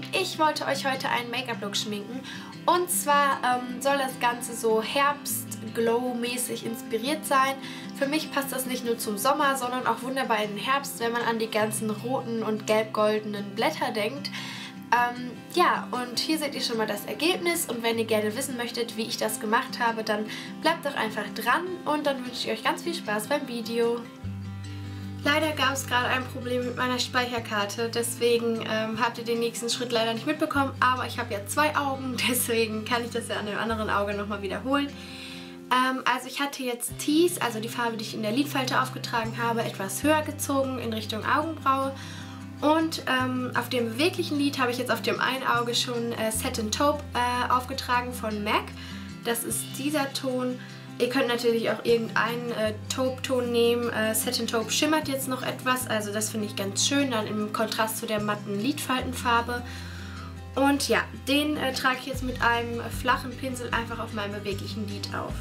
Ich wollte euch heute einen Make-up-Look schminken und zwar soll das Ganze so Herbst-Glow-mäßig inspiriert sein. Für mich passt das nicht nur zum Sommer, sondern auch wunderbar in den Herbst, wenn man an die ganzen roten und gelb-goldenen Blätter denkt. Ja, und hier seht ihr schon mal das Ergebnis und wenn ihr gerne wissen möchtet, wie ich das gemacht habe, dann bleibt doch einfach dran und dann wünsche ich euch ganz viel Spaß beim Video. Leider gab es gerade ein Problem mit meiner Speicherkarte, deswegen habt ihr den nächsten Schritt leider nicht mitbekommen, aber ich habe ja 2 Augen, deswegen kann ich das ja an dem anderen Auge nochmal wiederholen. Also ich hatte jetzt Tease, also die Farbe, die ich in der Lidfalte aufgetragen habe, etwas höher gezogen in Richtung Augenbraue. Und auf dem beweglichen Lid habe ich jetzt auf dem einen Auge schon Satin Taupe aufgetragen von MAC. Das ist dieser Ton. Ihr könnt natürlich auch irgendeinen Taupe-Ton nehmen. Satin Taupe schimmert jetzt noch etwas, also das finde ich ganz schön, dann im Kontrast zu der matten Lidfaltenfarbe. Und ja, den trage ich jetzt mit einem flachen Pinsel einfach auf meinem beweglichen Lid auf.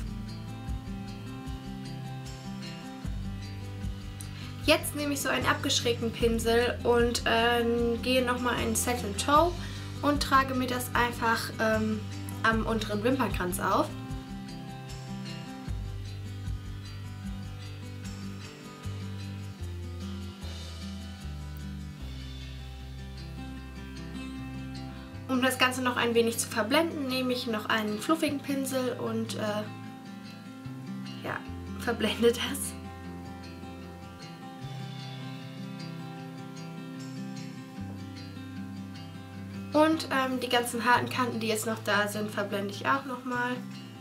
Jetzt nehme ich so einen abgeschrägten Pinsel und gehe nochmal in Satin Taupe und trage mir das einfach am unteren Wimpernkranz auf. Um das Ganze noch ein wenig zu verblenden, nehme ich noch einen fluffigen Pinsel und ja, verblende das. Und die ganzen harten Kanten, die jetzt noch da sind, verblende ich auch nochmal.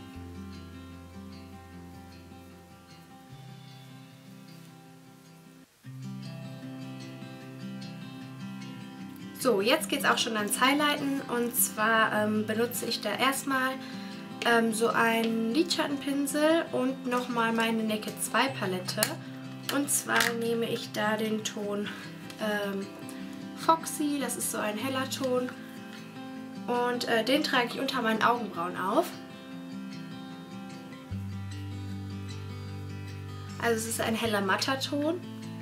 So, jetzt geht es auch schon ans Highlighten und zwar benutze ich da erstmal so einen Lidschattenpinsel und nochmal meine Naked 2 Palette. Und zwar nehme ich da den Ton Foxy, das ist so ein heller Ton und den trage ich unter meinen Augenbrauen auf. Also es ist ein heller matter Ton.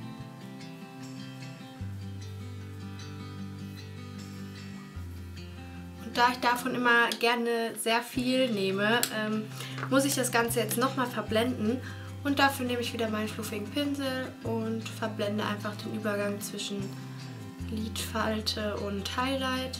Da ich davon immer gerne sehr viel nehme, muss ich das Ganze jetzt nochmal verblenden. Und dafür nehme ich wieder meinen fluffigen Pinsel und verblende einfach den Übergang zwischen Lidfalte und Highlight.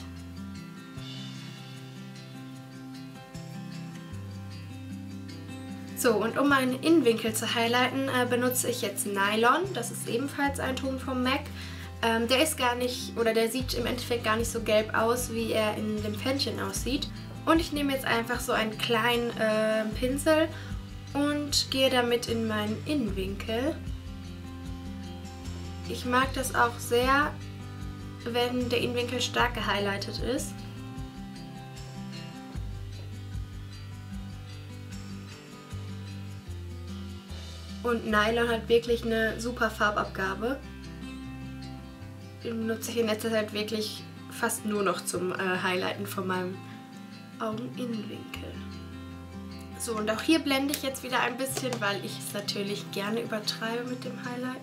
So, und um meinen Innenwinkel zu highlighten, benutze ich jetzt Nylon. Das ist ebenfalls ein Ton vom MAC. Der ist gar nicht, oder der sieht im Endeffekt gar nicht so gelb aus, wie er in dem Pfännchen aussieht. Und ich nehme jetzt einfach so einen kleinen Pinsel und gehe damit in meinen Innenwinkel. Ich mag das auch sehr, wenn der Innenwinkel stark gehighlightet ist. Und Nylon hat wirklich eine super Farbabgabe. Den benutze ich in letzter Zeit wirklich fast nur noch zum Highlighten von meinem Augeninnenwinkel. So, und auch hier blende ich jetzt wieder ein bisschen, weil ich es natürlich gerne übertreibe mit dem Highlight.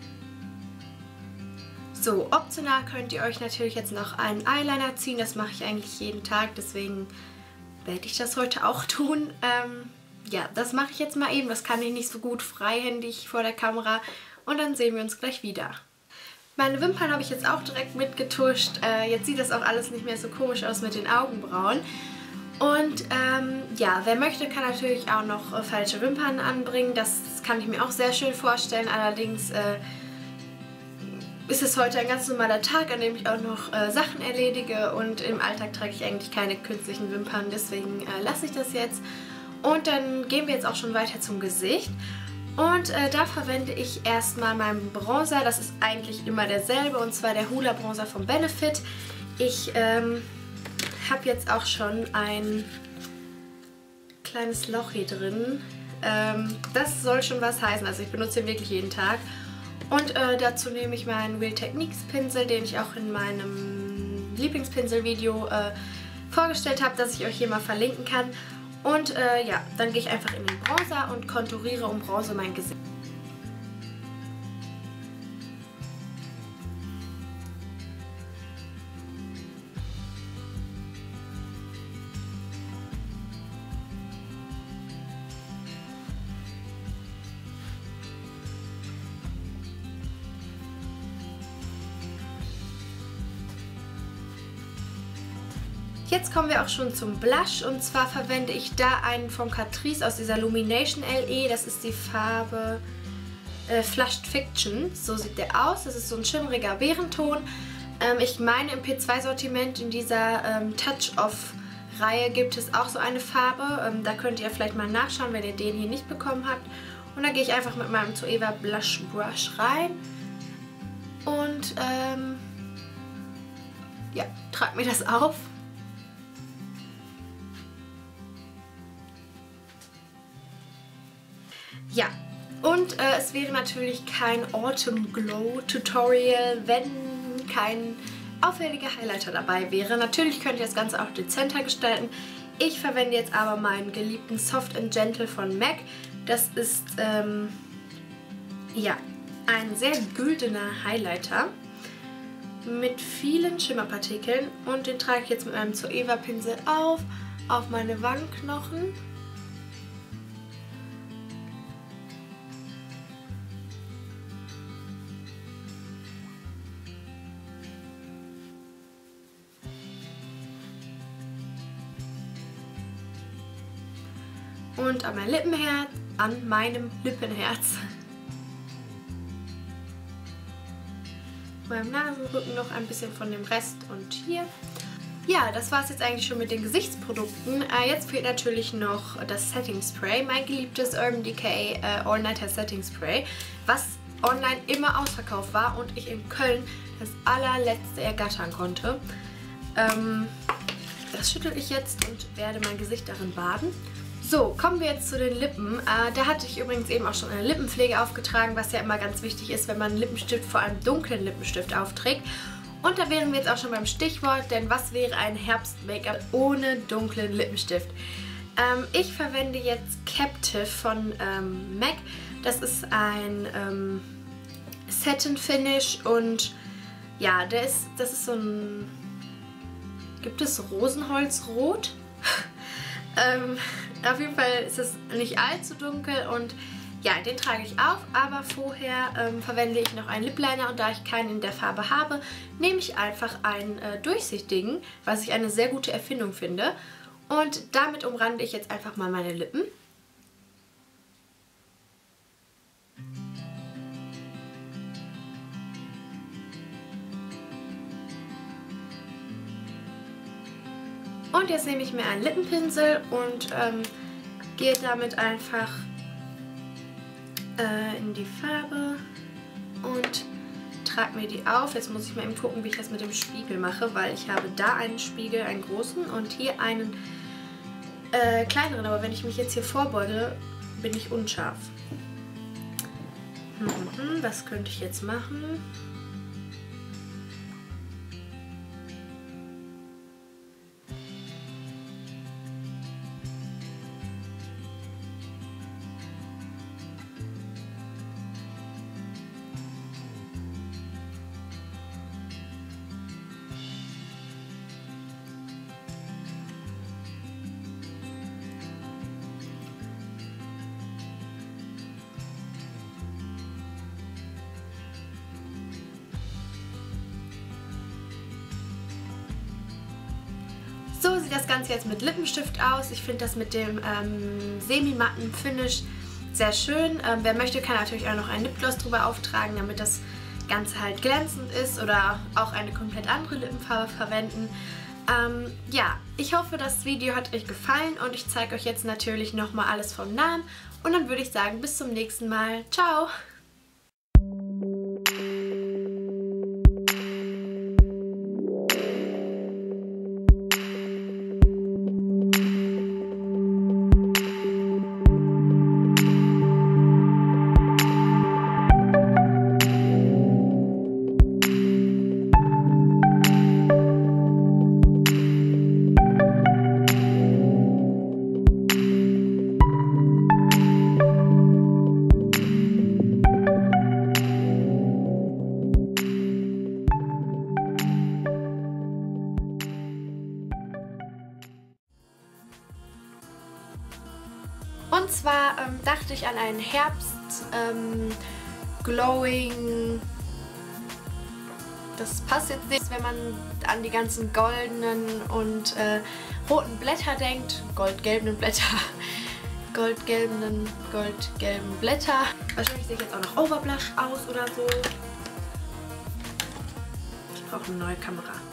So, optional könnt ihr euch natürlich jetzt noch einen Eyeliner ziehen. Das mache ich eigentlich jeden Tag, deswegen werde ich das heute auch tun. Ja, das mache ich jetzt mal eben. Das kann ich nicht so gut freihändig vor der Kamera. Und dann sehen wir uns gleich wieder. Meine Wimpern habe ich jetzt auch direkt mitgetuscht. Jetzt sieht das auch alles nicht mehr so komisch aus mit den Augenbrauen. Und ja, wer möchte, kann natürlich auch noch falsche Wimpern anbringen. Das kann ich mir auch sehr schön vorstellen. Allerdings ist es heute ein ganz normaler Tag, an dem ich auch noch Sachen erledige. Und im Alltag trage ich eigentlich keine künstlichen Wimpern. Deswegen lasse ich das jetzt. Und dann gehen wir jetzt auch schon weiter zum Gesicht. Und da verwende ich erstmal meinen Bronzer. Das ist eigentlich immer derselbe, und zwar der Hoola Bronzer von Benefit. Ich habe jetzt auch schon ein kleines Loch hier drin. Das soll schon was heißen, also ich benutze ihn wirklich jeden Tag. Und dazu nehme ich meinen Real Techniques Pinsel, den ich auch in meinem Lieblingspinsel-Video vorgestellt habe, das ich euch hier mal verlinken kann. Und ja, dann gehe ich einfach in den Bronzer und konturiere und bronze mein Gesicht. Jetzt kommen wir auch schon zum Blush und zwar verwende ich da einen von Catrice aus dieser Lumination LE. Das ist die Farbe Flushed Fiction. So sieht der aus. Das ist so ein schimmeriger Beerenton. Ich meine, im P2-Sortiment in dieser Touch-Off-Reihe gibt es auch so eine Farbe. Da könnt ihr vielleicht mal nachschauen, wenn ihr den hier nicht bekommen habt. Und da gehe ich einfach mit meinem Zoeva Blush Brush rein und ja, trage mir das auf. Ja, und es wäre natürlich kein Autumn Glow Tutorial, wenn kein auffälliger Highlighter dabei wäre. Natürlich könnt ihr das Ganze auch dezenter gestalten. Ich verwende jetzt aber meinen geliebten Soft & Gentle von MAC. Das ist ja, ein sehr güldener Highlighter mit vielen Schimmerpartikeln und den trage ich jetzt mit meinem Zoeva Pinsel auf meine Wangenknochen. Und an meinem Lippenherz. Beim Nasenrücken noch ein bisschen von dem Rest und hier. Ja, das war es jetzt eigentlich schon mit den Gesichtsprodukten. Jetzt fehlt natürlich noch das Setting Spray, mein geliebtes Urban Decay All Nighter Setting Spray, was online immer ausverkauft war und ich in Köln das allerletzte ergattern konnte. Das schüttel ich jetzt und werde mein Gesicht darin baden. So, kommen wir jetzt zu den Lippen. Da hatte ich übrigens eben auch schon eine Lippenpflege aufgetragen, was ja immer ganz wichtig ist, wenn man einen Lippenstift, vor allem dunklen Lippenstift, aufträgt. Und da wären wir jetzt auch schon beim Stichwort, denn was wäre ein Herbst-Make-up ohne dunklen Lippenstift? Ich verwende jetzt Captive von MAC. Das ist ein Satin Finish und ja, das ist so ein... Gibt es Rosenholzrot? Auf jeden Fall ist es nicht allzu dunkel und ja, den trage ich auf, aber vorher verwende ich noch einen Lip Liner und da ich keinen in der Farbe habe, nehme ich einfach einen durchsichtigen, was ich eine sehr gute Erfindung finde. Und damit umrande ich jetzt einfach mal meine Lippen. Und jetzt nehme ich mir einen Lippenpinsel und gehe damit einfach in die Farbe und trage mir die auf. Jetzt muss ich mal eben gucken, wie ich das mit dem Spiegel mache, weil ich habe da einen Spiegel, einen großen und hier einen kleineren. Aber wenn ich mich jetzt hier vorbeuge, bin ich unscharf. Was könnte ich jetzt machen? So sieht das Ganze jetzt mit Lippenstift aus. Ich finde das mit dem semi-matten Finish sehr schön. Wer möchte, kann natürlich auch noch einen Lipgloss drüber auftragen, damit das Ganze halt glänzend ist oder auch eine komplett andere Lippenfarbe verwenden. Ja, ich hoffe, das Video hat euch gefallen und ich zeige euch jetzt natürlich nochmal alles vom Nahen. Und dann würde ich sagen, bis zum nächsten Mal. Ciao! Und zwar dachte ich an einen Herbst Glowing Das passt jetzt nicht, wenn man an die ganzen goldenen und roten Blätter denkt. Goldgelben Blätter. Goldgelben Blätter. Wahrscheinlich sehe ich jetzt auch noch Overblush aus oder so. Ich brauche eine neue Kamera.